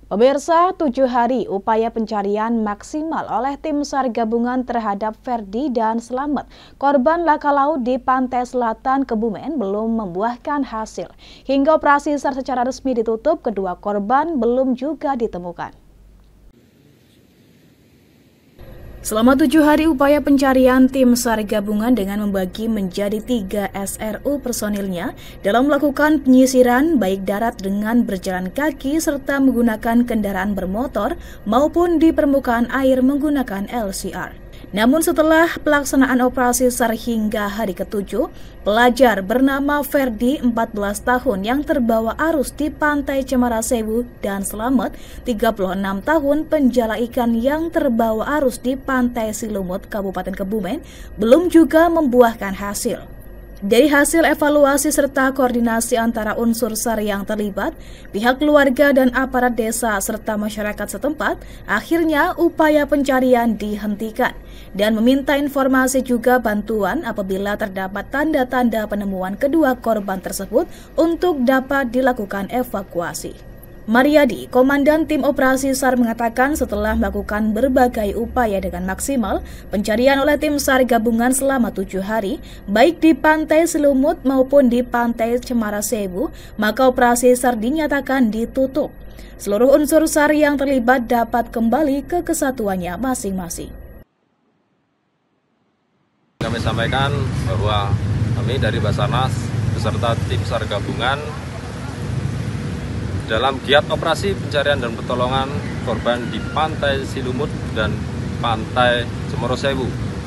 Pemirsa, 7 hari upaya pencarian maksimal oleh tim SAR gabungan terhadap Ferdi dan Slamet, korban laka laut di pantai selatan Kebumen, belum membuahkan hasil. Hingga operasi SAR secara resmi ditutup, kedua korban belum juga ditemukan. Selama 7 hari upaya pencarian, tim SAR gabungan dengan membagi menjadi 3 SRU personilnya dalam melakukan penyisiran baik darat dengan berjalan kaki serta menggunakan kendaraan bermotor maupun di permukaan air menggunakan LCR. Namun setelah pelaksanaan operasi SAR hingga hari ke-7, pelajar bernama Ferdi 14 tahun yang terbawa arus di pantai Cemara Sewu dan Slamet 36 tahun penjala ikan yang terbawa arus di pantai Silumut Kabupaten Kebumen belum juga membuahkan hasil. Dari hasil evaluasi serta koordinasi antara unsur SAR yang terlibat, pihak keluarga dan aparat desa serta masyarakat setempat, akhirnya upaya pencarian dihentikan dan meminta informasi juga bantuan apabila terdapat tanda-tanda penemuan kedua korban tersebut untuk dapat dilakukan evakuasi. Mariadi, Komandan Tim Operasi SAR mengatakan setelah melakukan berbagai upaya dengan maksimal, pencarian oleh tim SAR gabungan selama 7 hari, baik di pantai Silumut maupun di pantai Cemara Sewu, maka operasi SAR dinyatakan ditutup. Seluruh unsur SAR yang terlibat dapat kembali ke kesatuannya masing-masing. Kami sampaikan bahwa kami dari Basarnas beserta tim SAR gabungan dalam giat operasi pencarian dan pertolongan korban di pantai Silumut dan pantai Cemara Sewu.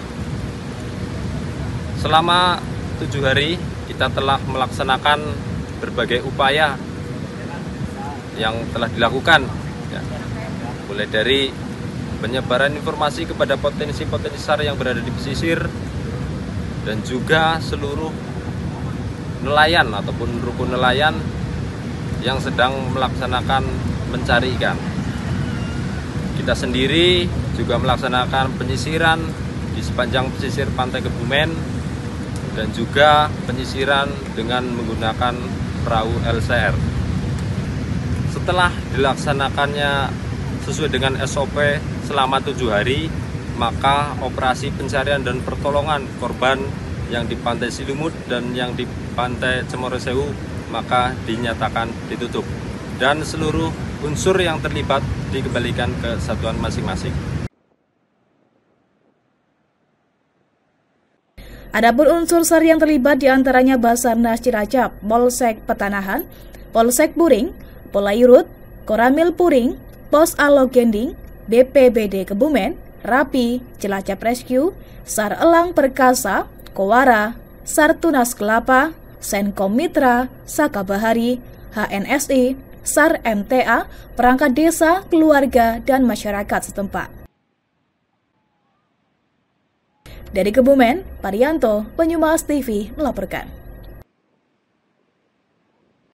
Selama 7 hari kita telah melaksanakan berbagai upaya yang telah dilakukan, mulai dari penyebaran informasi kepada potensi-potensi SAR yang berada di pesisir dan juga seluruh nelayan ataupun rukun nelayan yang sedang melaksanakan mencari ikan. Kita sendiri juga melaksanakan penyisiran di sepanjang pesisir pantai Kebumen dan juga penyisiran dengan menggunakan perahu LCR. Setelah dilaksanakannya sesuai dengan SOP selama 7 hari, maka operasi pencarian dan pertolongan korban yang di pantai Silumut dan yang di pantai Cemara Sewu maka dinyatakan ditutup dan seluruh unsur yang terlibat dikembalikan ke satuan masing-masing. Adapun unsur SAR yang terlibat diantaranya Basarnas Cilacap, Polsek Petanahan, Polsek Puring, Polairut, Koramil Puring, Pos Alogending, BPBD Kebumen, Rapi, Cilacap Rescue, SAR Elang Perkasa, Kowara, SAR Tunas Kelapa, Senkom Mitra, Saka Bahari, HNSI, SAR MTA, perangkat desa, keluarga, dan masyarakat setempat. Dari Kebumen, Parianto, Banyumas TV melaporkan.